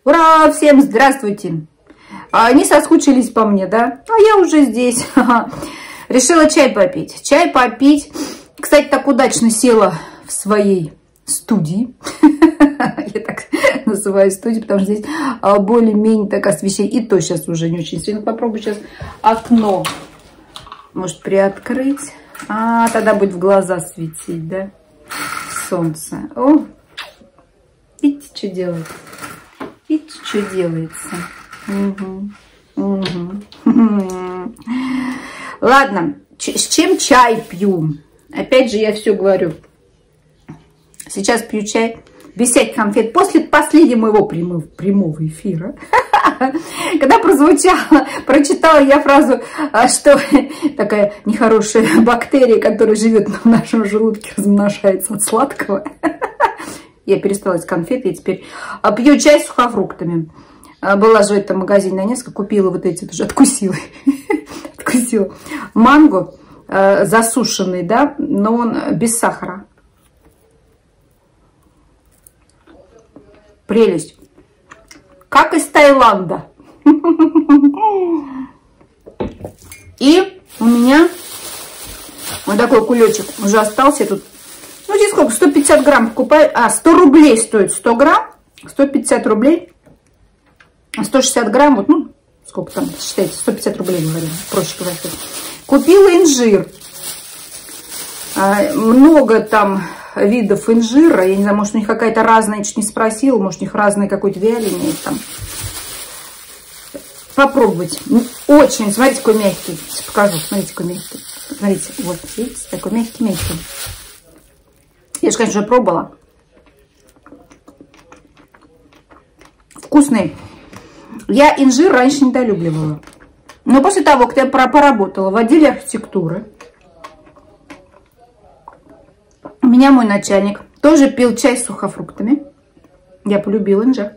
Ура! Всем здравствуйте! Не соскучились по мне, да? А я уже здесь. Решила чай попить. Чай попить. Кстати, так удачно села в своей студии. Я так называю студию, потому что здесь более-менее так освещение. И то сейчас уже не очень сильно. Попробую сейчас окно, может, приоткрыть. Тогда будет в глаза светить, да? Солнце. О! Видите, что делает? Видите, что делается? Ладно, с чем чай пью? Опять же, я все говорю. Сейчас пью чай без всяких конфет. После последнего моего прямого эфира, когда прочитала я фразу, что такая нехорошая бактерия, которая живет в нашем желудке, размножается от сладкого. Я перестала из конфеты и теперь пью чай с сухофруктами. Была же в этом магазине на несколько, купила вот эти, тоже откусила. Откусила. Манго засушенный, да, но он без сахара. Прелесть. Как из Таиланда. И у меня вот такой кулечек уже остался тут. Ну, здесь сколько? 150 грамм покупаю. 100 рублей стоит 100 грамм. 150 рублей. 160 грамм, вот, ну, сколько там, считайте, 150 рублей, говорим, проще говоря. Купила инжир. Много там видов инжира. Я не знаю, может, у них какая-то разная, я чуть не спросила, может, у них разный какой-то вяление там. Попробовать. Очень, смотрите, какой мягкий. Сейчас покажу, смотрите, какой мягкий. Смотрите, вот, видите, такой мягкий-мягкий. Я же, конечно, уже пробовала. Вкусный. Я инжир раньше недолюбливала. Но после того, как я поработала в отделе архитектуры, у меня мой начальник тоже пил чай с сухофруктами. Я полюбила инжир.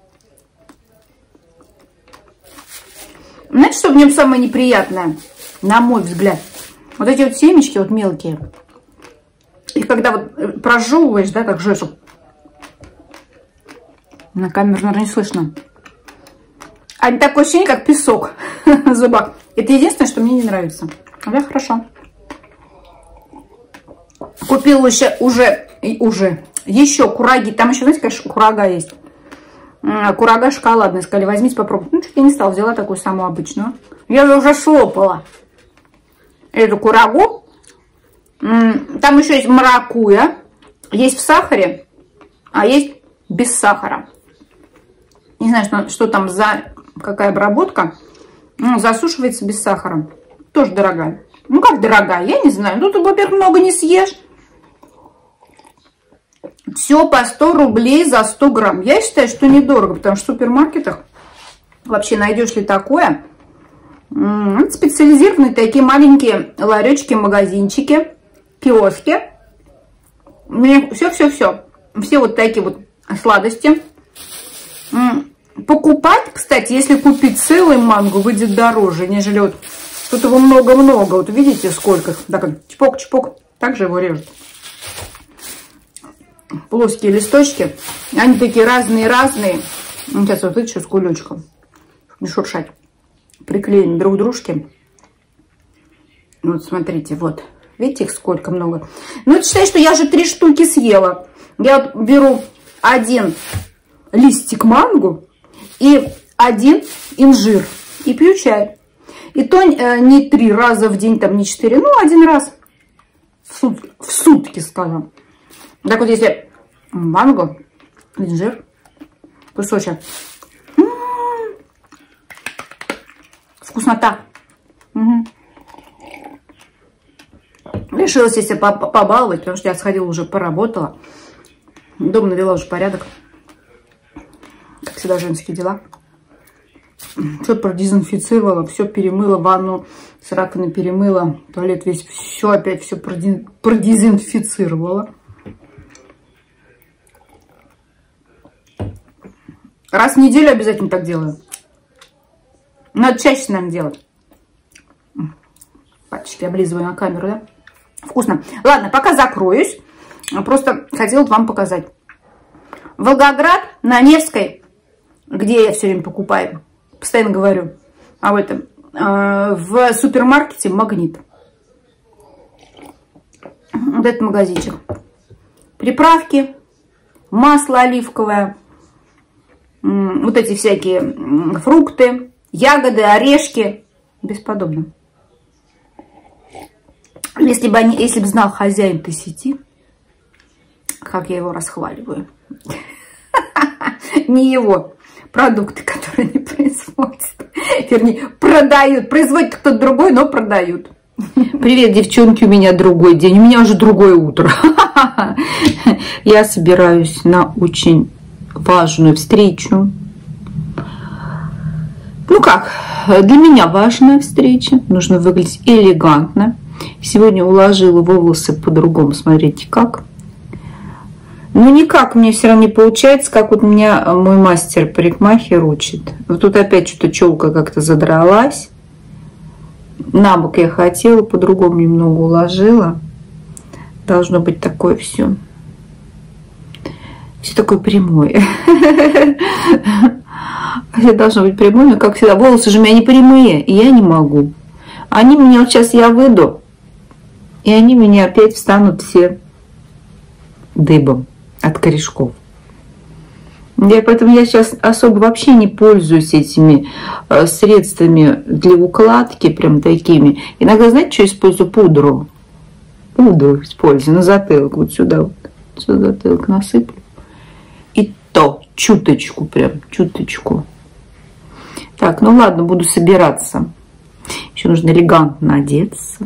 Знаете, что в нем самое неприятное, на мой взгляд? Вот эти вот семечки, вот мелкие. Их когда вот прожевываешь, да, так жуешь. На камеру, наверное, не слышно. А такое ощущение, как песок в зубах. Это единственное, что мне не нравится. Да, хорошо. Купила еще кураги. Там еще, знаете, конечно, курага есть. Курага шоколадная. Сказали, возьмите, попробуйте. Ну, чуть я не стала. Взяла такую самую обычную. Я же уже слопала эту курагу. Там еще есть маракуйя. Есть в сахаре, а есть без сахара. Не знаю, что там за какая обработка. Засушивается без сахара. Тоже дорогая. Ну, как дорогая? Я не знаю. Ну, тут, во-первых, много не съешь. Все по 100 рублей за 100 грамм. Я считаю, что недорого, потому что в супермаркетах вообще найдешь ли такое? Специализированные такие маленькие ларечки, магазинчики, киоски. Все. Все вот такие вот сладости. Покупать, кстати, если купить целый манго, выйдет дороже, нежели вот тут его много-много. Вот видите, сколько? Так, чпок-чпок. Также его режут. Плоские листочки. Они такие разные-разные. Сейчас вот еще с кулечком. Не шуршать. Приклеены друг к дружке. Вот смотрите, вот. Видите, их сколько много. Ну, считай, что я же 3 штуки съела. Я вот беру 1 листик манго и 1 инжир. И пью чай. И то не 3 раза в день, там не 4, ну, 1 раз в сутки, скажем. Так вот, если манго, инжир, кусочек. Вкуснота. Решила себя побаловать, потому что я сходила уже, поработала. Дома навела уже порядок. Как всегда, женские дела. Все продезинфицировала, все перемыла, ванну с раковиной перемыла, туалет весь, все опять все продезинфицировала. Раз в неделю обязательно так делаю. Надо чаще, наверное, делать. Пальчики облизываю на камеру, да? Вкусно. Ладно, пока закроюсь. Просто хотела вам показать. Волгоград на Невской где я все время покупаю, постоянно говорю об этом, в супермаркете «Магнит». Вот этот магазинчик. Приправки, масло оливковое, вот эти всякие фрукты, ягоды, орешки. Бесподобно. Если бы знал хозяин этой сети, как я его расхваливаю. Не его продукты, которые они производят. Вернее, продают. Производит кто-то другой, но продают. Привет, девчонки, у меня другой день. У меня уже другое утро. Я собираюсь на очень важную встречу. Ну как, для меня важная встреча. Нужно выглядеть элегантно. Сегодня уложила волосы по-другому. Смотрите, как. Ну, никак мне все равно не получается, как вот меня мой мастер-парикмахер учит. Вот тут опять что-то челка как-то задралась. На бок я хотела, по-другому немного уложила. Должно быть такое все. Все такое прямое. Все должно быть прямое, но как всегда. Волосы же у меня не прямые, и я не могу. Они меня, вот сейчас я выйду, и они меня опять встанут все дыбом от корешков. Поэтому я сейчас особо вообще не пользуюсь этими средствами для укладки, прям такими. Иногда, знаете, что использую? Пудру. Пудру использую на затылок. Вот сюда вот. Сюда затылок насыплю. И то чуточку, прям чуточку. Так, ну ладно, буду собираться. Еще нужно элегантно одеться.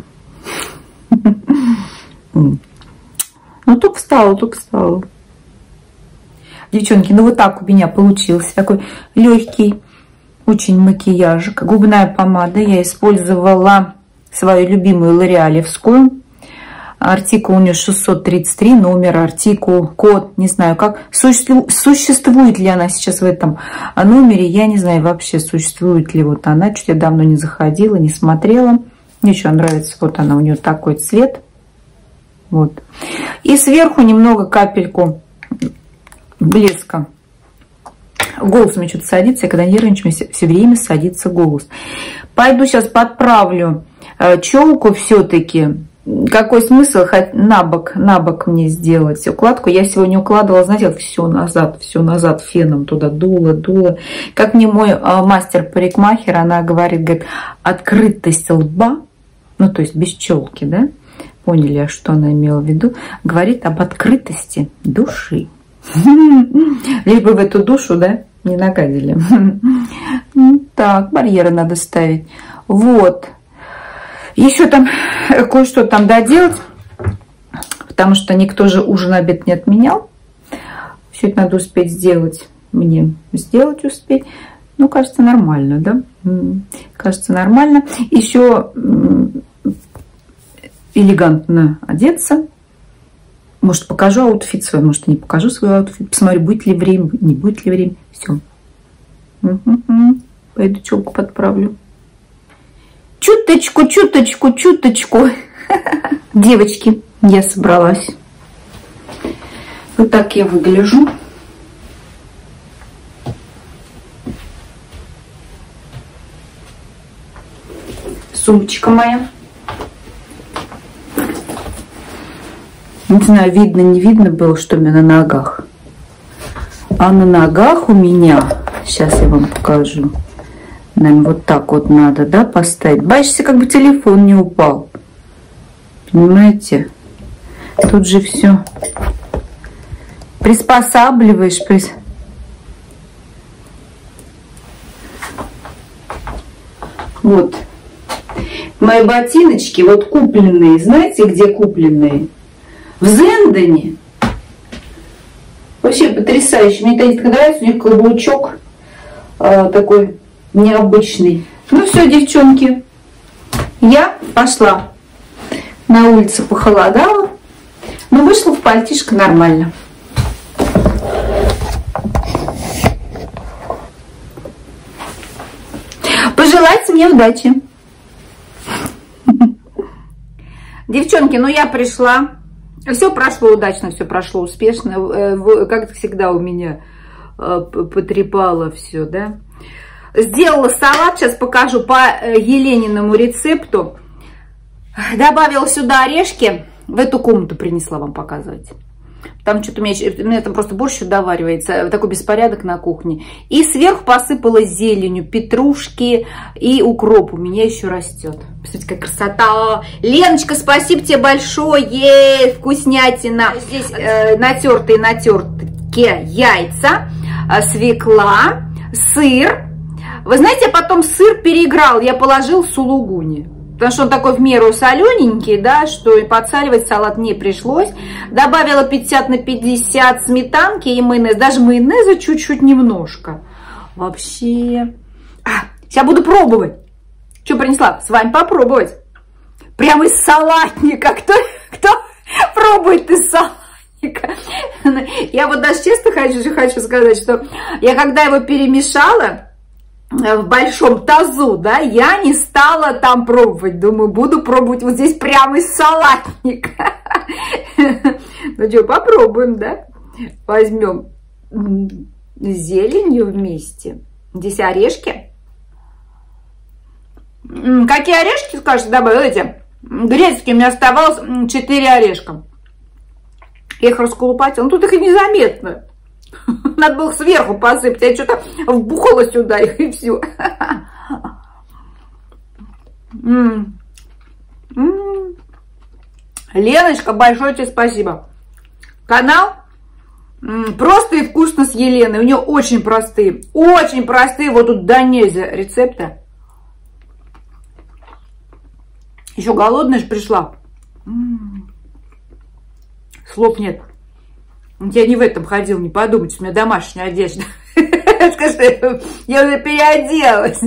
Ну, только встала, только встала. Девчонки, ну вот так у меня получился. Такой легкий очень макияжик. Губная помада. Я использовала свою любимую лореалевскую. Артикул у нее 633, номер, артикул, код, не знаю как. Существует ли она сейчас в этом номере, я не знаю вообще, существует ли вот она. Чуть я давно не заходила, не смотрела. Мне еще нравится, вот она, у нее такой цвет. Вот. И сверху немного капельку блеска. Голос у меня что-то садится, и когда нервничаю, все время садится голос. Пойду сейчас подправлю челку все-таки. Какой смысл на бок мне сделать укладку? Я сегодня укладывала, знаете, все назад феном туда дула. Как мне мой мастер-парикмахер, она говорит, открытость лба, ну то есть без челки, да? Поняли, что она имела в виду? Говорит об открытости души. Лишь бы в эту душу, да, не нагадили. Так, барьеры надо ставить. Вот. Еще там кое-что там доделать, потому что никто же ужин, обед не отменял. Все это надо успеть сделать. Мне сделать успеть. Ну, кажется, нормально, да? Кажется, нормально. Еще элегантно одеться. Может, покажу аутфит свой, может, не покажу свой аутфит. Посмотрю, будет ли время, не будет ли время. Все. Пойду челку подправлю. Чуточку. Девочки, я собралась. Вот так я выгляжу. Сумочка моя. Не знаю, видно, не видно было, что у меня на ногах. А на ногах у меня, сейчас я вам покажу. Наверное, вот так вот надо, да, поставить. Боишься, как бы телефон не упал. Понимаете? Тут же все приспосабливаешь. Вот. Мои ботиночки, вот купленные. Знаете, где купленные? В Зендене. Вообще потрясающе. Мне это нравится. У них каблучок такой необычный. Ну все, девчонки, я пошла. На улице похолодало, но вышла в пальтишко нормально. Пожелайте мне удачи. Девчонки, ну я пришла. Все прошло удачно, все прошло успешно. Как всегда у меня потрепала все, да. Сделала салат, сейчас покажу по Елениному рецепту. Добавила сюда орешки, в эту комнату принесла вам показывать. Там что-то у меня там просто борщ доваривается, такой беспорядок на кухне. И сверху посыпала зеленью, петрушки и укроп. У меня еще растет. Посмотрите, какая красота. Леночка, спасибо тебе большое. Вкуснятина. Здесь натертые яйца, свекла, сыр. Вы знаете, я потом сыр переиграл, я положил сулугуни. Потому что он такой в меру солененький, да, что и подсаливать салат не пришлось. Добавила 50 на 50 сметанки и майонез. Даже майонеза чуть-чуть немножко. Вообще. Сейчас буду пробовать. Что принесла? С вами попробовать. Прямо из салатника. Кто пробует из салатника? Я вот даже честно хочу сказать, что я когда его перемешала в большом тазу, да, я не стала там пробовать. Думаю, буду пробовать вот здесь прямо из салатника. Ну что, попробуем, да? Возьмем зеленью вместе. Здесь орешки. Какие орешки, скажете, добавила? Эти грецкие, у меня оставалось 4 орешка. Я их расколупатила, но тут их и незаметно. Надо было сверху посыпать, я что-то вбухала сюда и все. Леночка, большое тебе спасибо. Канал «Просто и вкусно» с Еленой. У нее очень простые, вот тут до нельзя рецепты. Еще голодная же пришла. Слов нет. Я не в этом ходил, не подумайте, у меня домашняя одежда. Скажи, я уже переоделась.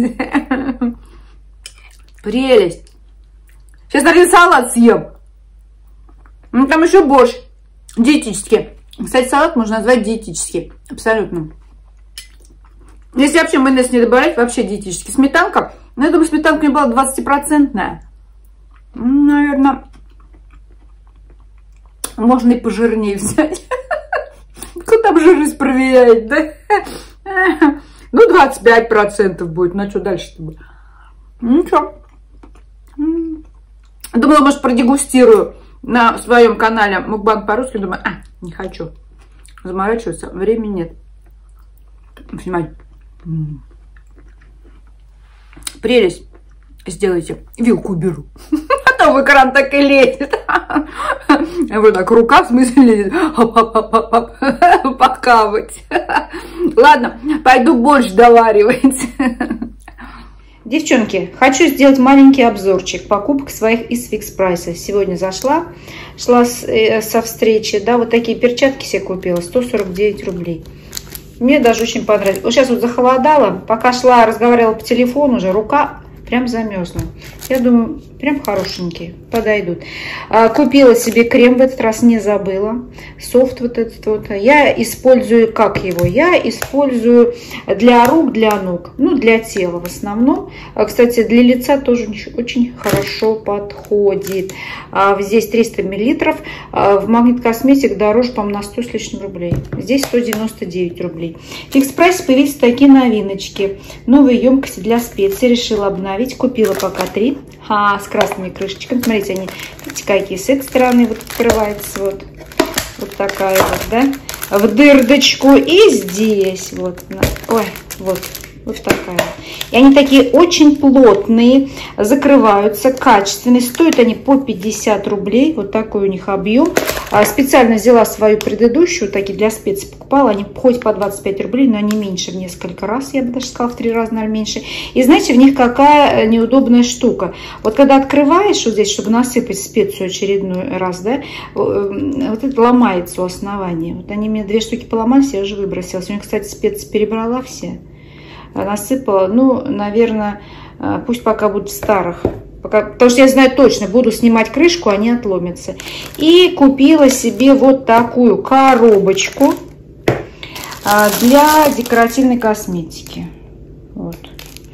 Прелесть. Сейчас, наверное, салат съем. Ну, там еще борщ диетический. Кстати, салат можно назвать диетический. Абсолютно. Если вообще майонез не добавлять, вообще диетический. Сметанка. Ну, я думаю, сметанка не была 20%. Наверное, можно и пожирнее взять. Кто там жирность проверяет, да? Ну, 25% будет. Ну, что дальше-то? Ну, что? Думала, может, продегустирую на своем канале мукбанг по-русски. Думаю, не хочу заморачиваться. Времени нет. Снимать. Прелесть. Сделайте. Вилку уберу. А то в экран так и лезет. Вот так рука, в смысле, лезет. Подкавать. Ладно, пойду борщ доваривать. Девчонки, хочу сделать маленький обзорчик покупок своих из Fix Price. Сегодня шла со встречи, да, вот такие перчатки себе купила, 149 рублей. Мне даже очень понравилось. Вот сейчас вот захолодало, пока шла, разговаривала по телефону, уже рука прям замерзла. Я думаю, прям хорошенькие, подойдут. Купила себе крем, в этот раз не забыла. Софт вот этот вот. Я использую, как его? Я использую для рук, для ног, ну, для тела в основном. Кстати, для лица тоже очень хорошо подходит. Здесь 300 мл. В Магнит Косметик дороже, по-моему, на 100 с лишним рублей. Здесь 199 рублей. В Fix Price появились такие новиночки. Новые емкости для специй. Решила обновить. Купила пока 3. С красными крышечками. Смотрите, они, видите, какие с этой стороны вот открывается. Вот такая вот, да. В дырочку. И здесь вот. Ой, вот такая. И они такие очень плотные, закрываются, качественные. Стоят они по 50 рублей. Вот такой у них объем. Специально взяла свою предыдущую, такие для специй покупала. Они хоть по 25 рублей, но они меньше в несколько раз. Я бы даже сказала, в 3 раза, наверное, меньше. И знаете, в них какая неудобная штука. Вот когда открываешь вот здесь, чтобы насыпать специю очередной раз, да, вот это ломается у основания. Вот они мне 2 штуки поломались, я уже выбросила. Сегодня, кстати, специи перебрала все. Насыпала, ну, наверное, пусть пока будут в старых. Потому что я знаю точно, буду снимать крышку, они отломятся. И купила себе вот такую коробочку для декоративной косметики. Вот.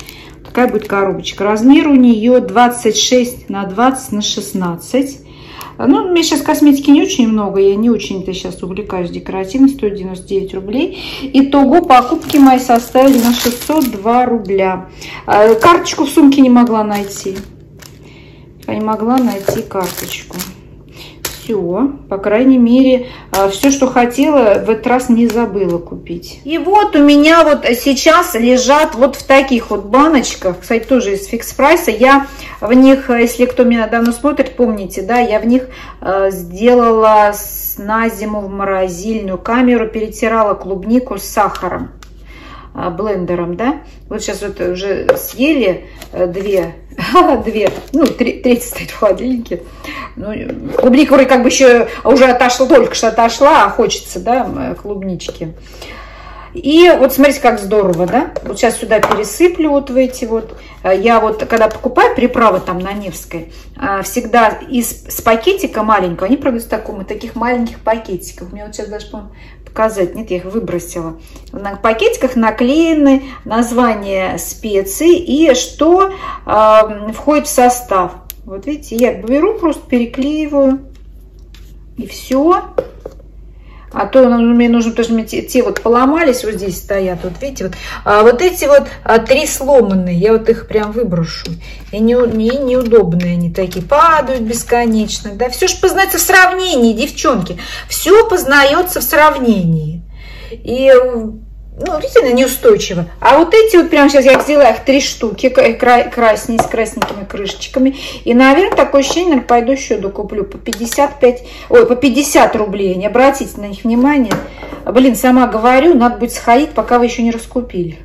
Такая будет коробочка. Размер у нее 26 на 20 на 16. Ну, у меня сейчас косметики не очень много, я не очень-то сейчас увлекаюсь декоративной, 199 рублей. Итого покупки мои составили на 602 рубля. Карточку в сумке не могла найти. Я не могла найти карточку. Все, по крайней мере, все, что хотела, в этот раз не забыла купить. И вот у меня вот сейчас лежат вот в таких вот баночках, кстати, тоже из фикс прайса. Я в них, если кто меня давно смотрит, помните, да, я в них сделала на зиму в морозильную камеру, перетирала клубнику с сахаром, блендером, да. Вот сейчас вот уже съели две, ну, третья стоит в холодильнике. Ну, клубника вроде как бы еще уже отошла, только что отошла, а хочется, да, клубнички. И вот смотрите, как здорово, да. Вот сейчас сюда пересыплю вот в эти вот. Я вот, когда покупаю приправы там на Невской, всегда с пакетика маленького, они продаются таких маленьких пакетиков. Мне вот сейчас даже, по-моему, показать. Нет, я их выбросила. На пакетиках наклеены названия специй и что входит в состав. Вот видите, я беру, просто переклеиваю, и все. А то мне нужно, потому что те вот поломались, вот здесь стоят, вот видите, вот, вот эти вот 3 сломанные, я вот их прям выброшу. И неудобные они такие, падают бесконечно, да. Все же познается в сравнении, девчонки. Все познается в сравнении. И, ну, видите, неустойчиво. А вот эти вот прямо сейчас я взяла их 3 штуки, красненькие, с красненькими крышечками. И, наверное, такое ощущение, наверное, пойду еще докуплю по 50 рублей. Не обратите на них внимание. Блин, сама говорю, надо будет сходить, пока вы еще не раскупили.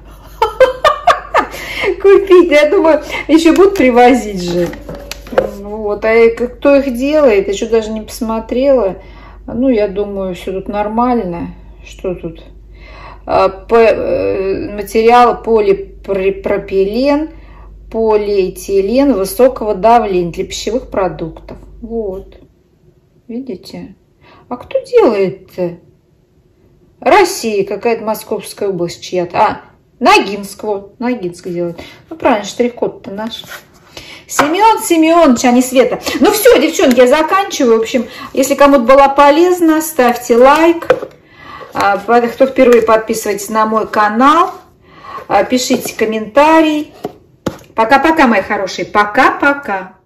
Купить, я думаю, еще будут привозить же. Вот, а кто их делает, я еще даже не посмотрела. Ну, я думаю, все тут нормально. Что тут? Материал полипропилен, полиэтилен высокого давления для пищевых продуктов. Вот. Видите? А кто делает-то? Россия, какая-то Московская область чья-то. Ногинск, вот. Ногинск делает. Ну, правильно, штрих-код-то наш. Семен Семенович, а не Света. Ну все, девчонки, я заканчиваю. В общем, если кому-то было полезно, ставьте лайк. Кто впервые, подписывайтесь на мой канал, пишите комментарий. Пока-пока, мои хорошие, пока-пока.